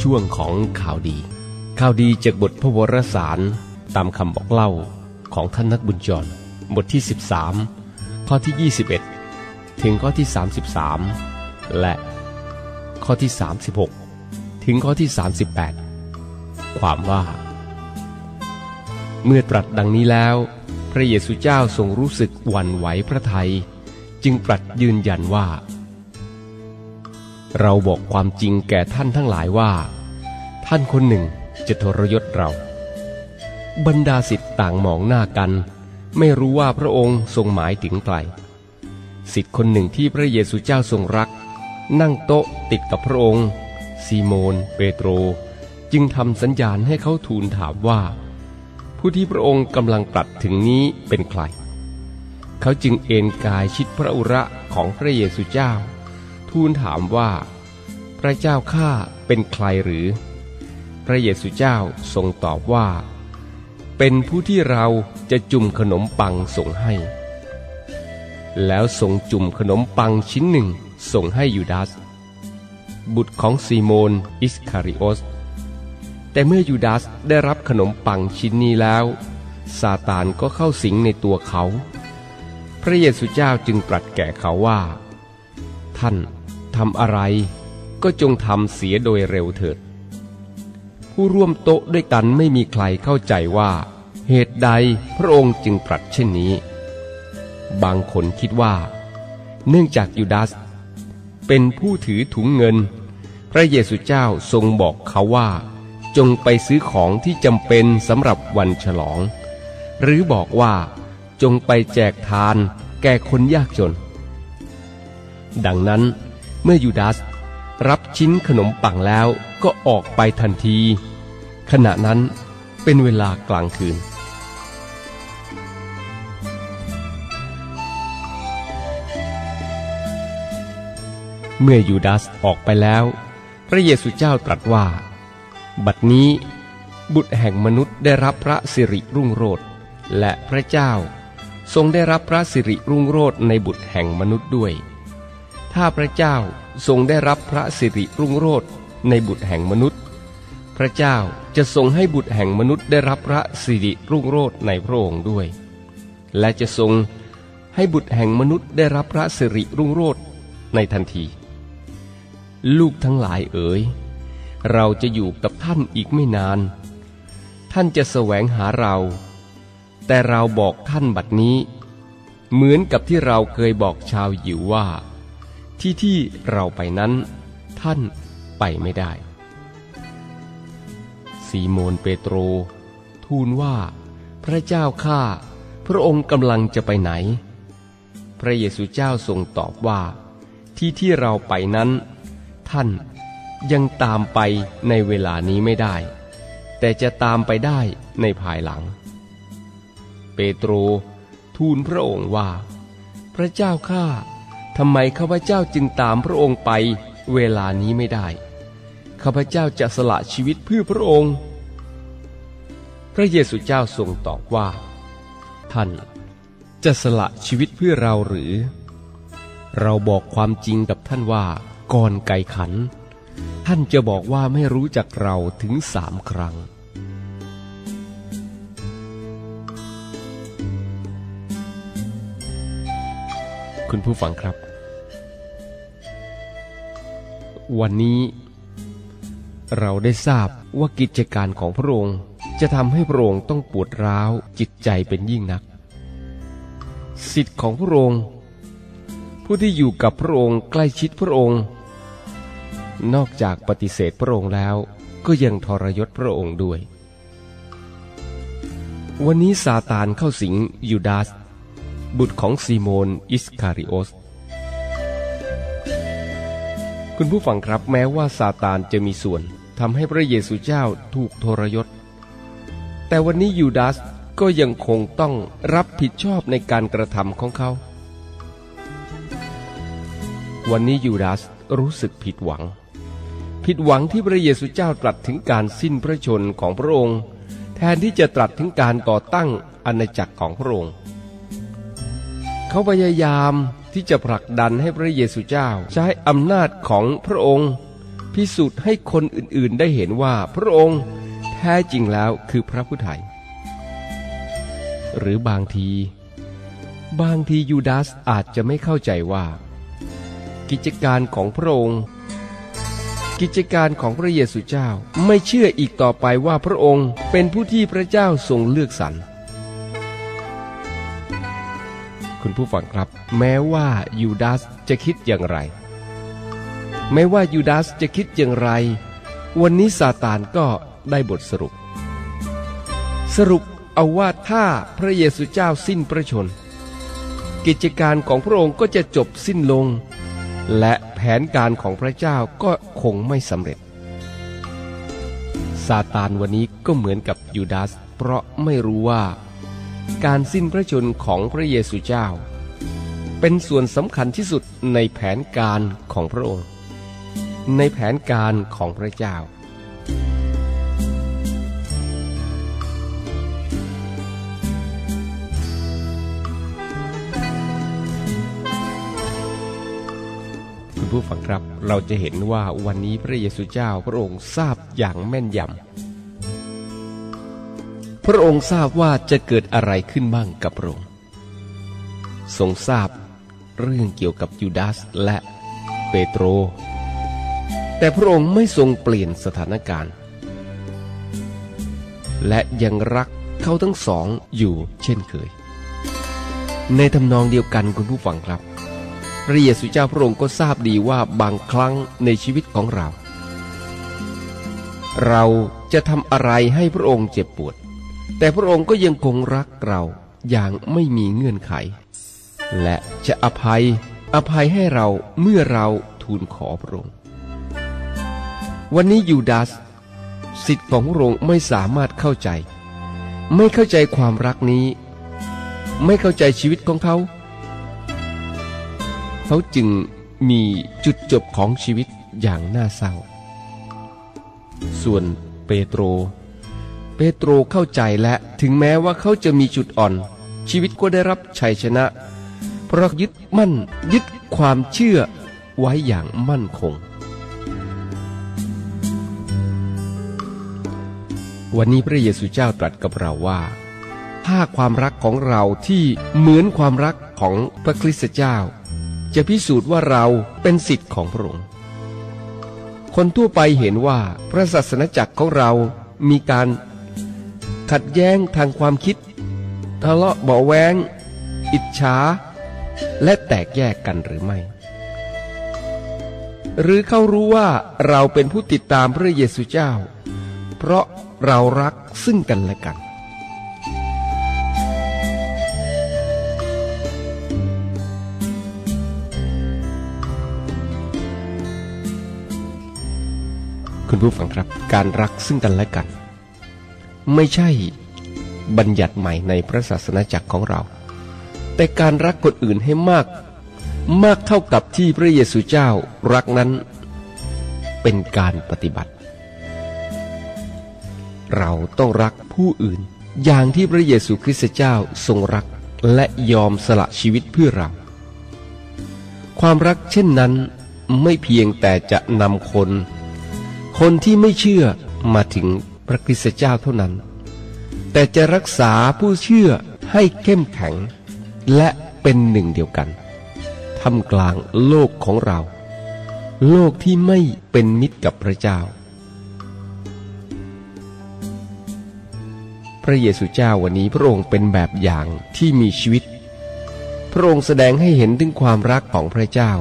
ช่วงของข่าวดีจากบทพระวรสารตามคำบอกเล่าของท่านนักบุญจรบทที่13ข้อที่21ถึงข้อที่33และข้อที่36ถึงข้อที่38ความว่าเมื่อตรัสดังนี้แล้วพระเยซูเจ้าทรงรู้สึกหวั่นไหวพระทัยจึงตรัสยืนยันว่าเราบอกความจริงแก่ท่านทั้งหลายว่าท่านคนหนึ่งจะทรยศเราบรรดาศิษย์ต่างมองหน้ากันไม่รู้ว่าพระองค์ทรงหมายถึงใครศิษย์คนหนึ่งที่พระเยซูเจ้าทรงรักนั่งโต๊ะติดกับพระองค์ซีโมนเปโตรจึงทำสัญญาณให้เขาทูลถามว่าผู้ที่พระองค์กำลังตรัสถึงนี้เป็นใครเขาจึงเอนกายชิดพระอุระของพระเยซูเจ้าทูลถามว่าพระเจ้าข้าเป็นใครหรือพระเยซูเจ้าทรงตอบว่าเป็นผู้ที่เราจะจุ่มขนมปังส่งให้แล้วทรงจุ่มขนมปังชิ้นหนึ่งส่งให้ยูดาสบุตรของซีโมนอิสคาริโอสแต่เมื่อยูดาสได้รับขนมปังชิ้นนี้แล้วซาตานก็เข้าสิงในตัวเขาพระเยซูเจ้าจึงตรัสแก่เขาว่าท่านทำอะไรก็จงทำเสียโดยเร็วเถิดผู้ร่วมโต๊ะด้วยกันไม่มีใครเข้าใจว่าเหตุใดพระองค์จึงตรัสเช่นนี้บางคนคิดว่าเนื่องจากยูดาสเป็นผู้ถือถุงเงินพระเยซูเจ้าทรงบอกเขาว่าจงไปซื้อของที่จำเป็นสำหรับวันฉลองหรือบอกว่าจงไปแจกทานแก่คนยากจนดังนั้นเมื่อยูดาสรับชิ้นขนมปังแล้วก็ออกไปทันทีขณะนั้นเป็นเวลากลางคืนเมื่อยูดาสออกไปแล้วพระเยซูเจ้าตรัสว่าบัดนี้บุตรแห่งมนุษย์ได้รับพระสิริรุ่งโรจน์และพระเจ้าทรงได้รับพระสิริรุ่งโรจน์ในบุตรแห่งมนุษย์ด้วยถ้าพระเจ้าทรงได้รับพระสิริรุ่งโรจน์ในบุตรแห่งมนุษย์พระเจ้าจะทรงให้บุตรแห่งมนุษย์ได้รับพระสิริรุ่งโรจน์ในพระองค์ด้วยและจะทรงให้บุตรแห่งมนุษย์ได้รับพระสิริรุ่งโรจน์ในทันทีลูกทั้งหลายเอ๋ยเราจะอยู่กับท่านอีกไม่นานท่านจะแสวงหาเราแต่เราบอกท่านบัดนี้เหมือนกับที่เราเคยบอกชาวยิวว่าที่เราไปนั้นท่านไปไม่ได้ซีโมนเปโตรทูลว่าพระเจ้าข้าพระองค์กำลังจะไปไหนพระเยซูเจ้าทรงตอบว่าที่เราไปนั้นท่านยังตามไปในเวลานี้ไม่ได้แต่จะตามไปได้ในภายหลังเปโตรทูลพระองค์ว่าพระเจ้าข้าทำไมข้าพเจ้าจึงตามพระองค์ไปเวลานี้ไม่ได้ข้าพเจ้าจะสละชีวิตเพื่อพระองค์พระเยซูเจ้าทรงตอบว่าท่านจะสละชีวิตเพื่อเราหรือเราบอกความจริงกับท่านว่าก่อนไก่ขันท่านจะบอกว่าไม่รู้จักเราถึง3 ครั้งคุณผู้ฟังครับวันนี้เราได้ทราบว่ากิจการของพระองค์จะทำให้พระองค์ต้องปวดร้าวจิตใจเป็นยิ่งนักศิษย์ของพระองค์ผู้ที่อยู่กับพระองค์ใกล้ชิดพระองค์นอกจากปฏิเสธพระองค์แล้วก็ยังทรยศพระองค์ด้วยวันนี้ซาตานเข้าสิงยูดาสบุตรของซีโมนอิสคาริโอสคุณผู้ฟังครับแม้ว่าซาตานจะมีส่วนทำให้พระเยซูเจ้าถูกทรยศแต่วันนี้ยูดาสก็ยังคงต้องรับผิดชอบในการกระทำของเขาวันนี้ยูดาสรู้สึกผิดหวังที่พระเยซูเจ้าตรัสถึงการสิ้นพระชนของพระองค์แทนที่จะตรัสถึงการก่อตั้งอาณาจักรของพระองค์เขาพยายามที่จะผลักดันให้พระเยซูเจ้าใช้อำนาจของพระองค์พิสูจน์ให้คนอื่นๆได้เห็นว่าพระองค์แท้จริงแล้วคือพระผู้ไถ่หรือบางทียูดาสอาจจะไม่เข้าใจว่ากิจการของพระองค์กิจการของพระเยซูเจ้าไม่เชื่ออีกต่อไปว่าพระองค์เป็นผู้ที่พระเจ้าทรงเลือกสรรคุณผู้ฟังครับแม้ว่ายูดาสจะคิดอย่างไรวันนี้ซาตานก็ได้บทสรุปเอาว่าถ้าพระเยซูเจ้าสิ้นพระชนม์กิจการของพระองค์ก็จะจบสิ้นลงและแผนการของพระเจ้าก็คงไม่สำเร็จซาตานวันนี้ก็เหมือนกับยูดาสเพราะไม่รู้ว่าการสิ้นพระชนม์ของพระเยซูเจ้าเป็นส่วนสำคัญที่สุดในแผนการของพระองค์ในแผนการของพระเจ้าคุณผู้ฟังครับเราจะเห็นว่าวันนี้พระเยซูเจ้าพระองค์ทราบอย่างแม่นยำพระองค์ทราบว่าจะเกิดอะไรขึ้นบ้างกับพระองค์ทรงทราบเรื่องเกี่ยวกับยูดาสและเปโตรแต่พระองค์ไม่ทรงเปลี่ยนสถานการณ์และยังรักเขาทั้งสองอยู่เช่นเคยในทำนองเดียวกันคุณผู้ฟังครับพระเยซูเจ้าพระองค์ก็ทราบดีว่าบางครั้งในชีวิตของเราจะทำอะไรให้พระองค์เจ็บปวดแต่พระองค์ก็ยังคงรักเราอย่างไม่มีเงื่อนไขและจะอภัยให้เราเมื่อเราทูลขอพระองค์วันนี้ยูดาสศิษย์ของพระองค์ไม่สามารถเข้าใจความรักนี้ไม่เข้าใจชีวิตของเขาจึงมีจุดจบของชีวิตอย่างน่าเศร้าส่วนเปโตรเข้าใจและถึงแม้ว่าเขาจะมีจุดอ่อนชีวิตก็ได้รับชัยชนะเพราะยึดความเชื่อไว้อย่างมั่นคงวันนี้พระเยซูเจ้าตรัสกับเราว่าถ้าความรักของเราที่เหมือนความรักของพระคริสต์เจ้าจะพิสูจน์ว่าเราเป็นศิษย์ของพระองค์คนทั่วไปเห็นว่าพระศาสนจักรของเรามีการขัดแย้งทางความคิดทะเลาะเบาะแว้งอิจฉาและแตกแยกกันหรือไม่หรือเขารู้ว่าเราเป็นผู้ติดตามพระเยซูเจ้าเพราะเรารักซึ่งกันและกันคุณผู้ฟังครับการรักซึ่งกันและกันไม่ใช่บัญญัติใหม่ในพระศาสนาจักรของเราแต่การรักคนอื่นให้มากเท่ากับที่พระเยซูเจ้ารักนั้นเป็นการปฏิบัติเราต้องรักผู้อื่นอย่างที่พระเยซูคริสต์เจ้าทรงรักและยอมสละชีวิตเพื่อเราความรักเช่นนั้นไม่เพียงแต่จะนำคนที่ไม่เชื่อมาถึงพระคริสต์เจ้าเท่านั้นแต่จะรักษาผู้เชื่อให้เข้มแข็งและเป็นหนึ่งเดียวกันท่ามกลางโลกของเราโลกที่ไม่เป็นมิตรกับพระเจ้าพระเยซูเจ้าวันนี้พระองค์เป็นแบบอย่างที่มีชีวิตพระองค์แสดงให้เห็นถึงความรักของพระเจ้า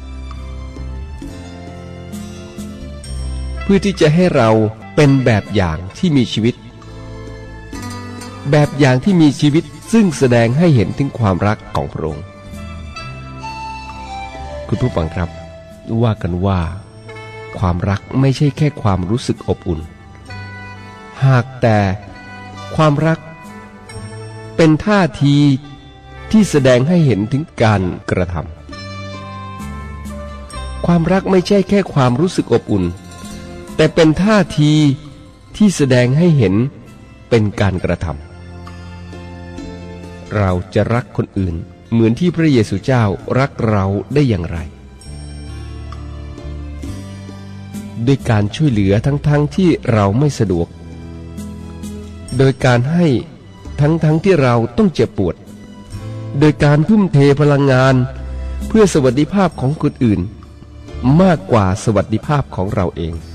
เพื่อที่จะให้เราเป็นแบบอย่างที่มีชีวิตซึ่งแสดงให้เห็นถึงความรักของพระองค์คุณผู้ฟังครับว่ากันว่าความรักไม่ใช่แค่ความรู้สึกอบอุ่นหากแต่ความรักเป็นท่าทีที่แสดงให้เห็นถึงการกระทำความรักไม่ใช่แค่ความรู้สึกอบอุ่นแต่เป็นท่าทีที่แสดงให้เห็นเป็นการกระทำเราจะรักคนอื่นเหมือนที่พระเยซูเจ้ารักเราได้อย่างไรด้วยการช่วยเหลือทั้งที่เราไม่สะดวกโดยการให้ทั้งที่เราต้องเจ็บปวดโดยการทุ่มเทพลังงานเพื่อสวัสดิภาพของคนอื่นมากกว่าสวัสดิภาพของเราเอง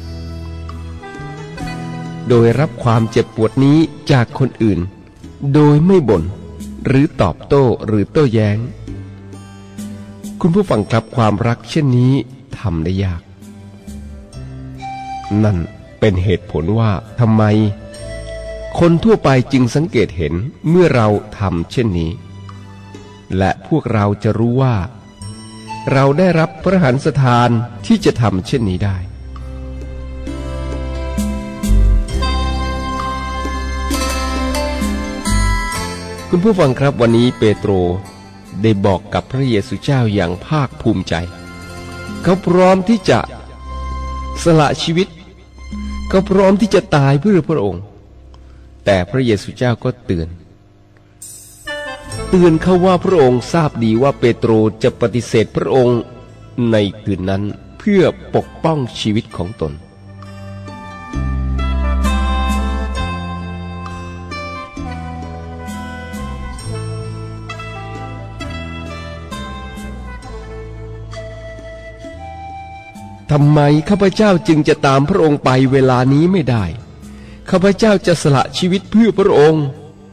โดยรับความเจ็บปวดนี้จากคนอื่นโดยไม่บ่นหรือตอบโต้หรือโต้แย้งคุณผู้ฟังครับความรักเช่นนี้ทำได้ยากนั่นเป็นเหตุผลว่าทำไมคนทั่วไปจึงสังเกตเห็นเมื่อเราทำเช่นนี้และพวกเราจะรู้ว่าเราได้รับพระหัตถ์ทานที่จะทำเช่นนี้ได้คุณผู้ฟังครับวันนี้เปโตรได้บอกกับพระเยซูเจ้าอย่างภาคภูมิใจเขาพร้อมที่จะสละชีวิตเขาพร้อมที่จะตายเพื่อพระองค์แต่พระเยซูเจ้าก็เตือนเขาว่าพระองค์ทราบดีว่าเปโตรจะปฏิเสธพระองค์ในคืนนั้นเพื่อปกป้องชีวิตของตนทำไมข้าพเจ้าจึงจะตามพระองค์ไปเวลานี้ไม่ได้ข้าพเจ้าจะสละชีวิตเพื่อพระองค์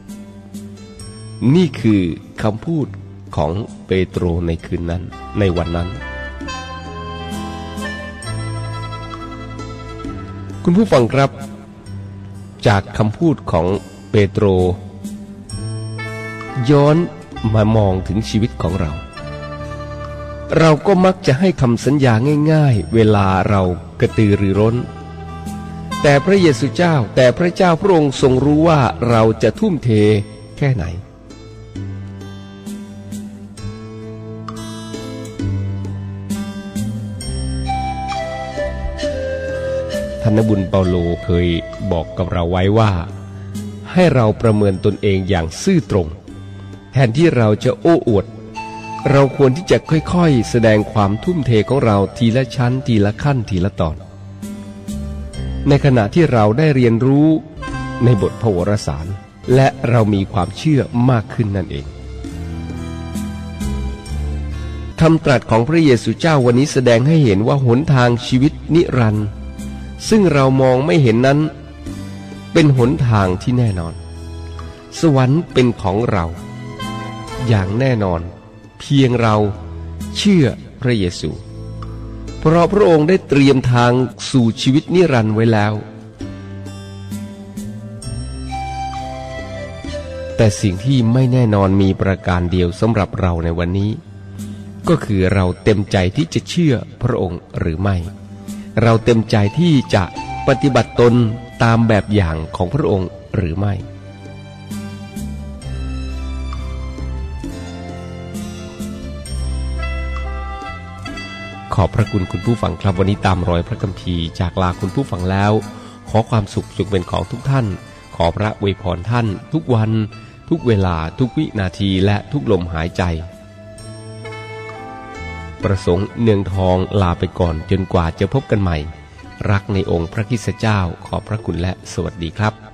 นี่คือคำพูดของเปโตรในคืนนั้นในวันนั้นคุณผู้ฟังครับจากคำพูดของเปโตรย้อนมามองถึงชีวิตของเราก็มักจะให้คำสัญญาง่ายๆเวลาเรากระตือรือร้นแต่พระเยซูเจ้าแต่พระเจ้าพระองค์ทรงรู้ว่าเราจะทุ่มเทแค่ไหนธนบุญเปาโลเคยบอกกับเราไว้ว่าให้เราประเมินตนเองอย่างซื่อตรงแทนที่เราจะโอ้อวดเราควรที่จะค่อยๆแสดงความทุ่มเทของเราทีละชั้นทีละขั้นทีละตอนในขณะที่เราได้เรียนรู้ในบทพระวรสารและเรามีความเชื่อมากขึ้นนั่นเองคำตรัสของพระเยซูเจ้าวันนี้แสดงให้เห็นว่าหนทางชีวิตนิรันดร์ซึ่งเรามองไม่เห็นนั้นเป็นหนทางที่แน่นอนสวรรค์เป็นของเราอย่างแน่นอนเพียงเราเชื่อพระเยซูเพราะพระองค์ได้เตรียมทางสู่ชีวิตนิรันดร์ไว้แล้วแต่สิ่งที่ไม่แน่นอนมีประการเดียวสำหรับเราในวันนี้ก็คือเราเต็มใจที่จะเชื่อพระองค์หรือไม่เราเต็มใจที่จะปฏิบัติตนตามแบบอย่างของพระองค์หรือไม่ขอบพระคุณคุณผู้ฟังครับวันนี้ตามรอยพระคัมภีร์จากลาคุณผู้ฟังแล้วขอความสุขจงเป็นของทุกท่านขอพระอวยพรท่านทุกวันทุกเวลาทุกวินาทีและทุกลมหายใจประสงค์เนืองทองลาไปก่อนจนกว่าจะพบกันใหม่รักในองค์พระคริสต์เจ้าขอบพระคุณและสวัสดีครับ